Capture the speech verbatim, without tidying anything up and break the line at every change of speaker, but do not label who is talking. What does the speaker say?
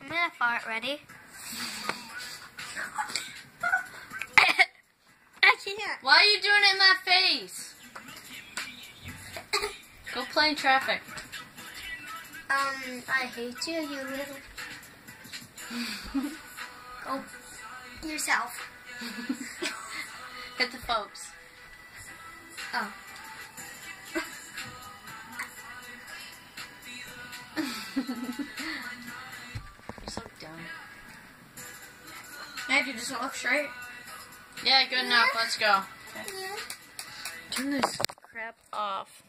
gonna fart. Ready? I can't.
Why are you doing it in my face? Go play in traffic.
Um, I hate you, you little. Go yourself.
Hit the folks.
Oh.
You're so dumb.
Now you just look straight.
Yeah, good enough. Let's go.
Yeah.
Turn this crap off.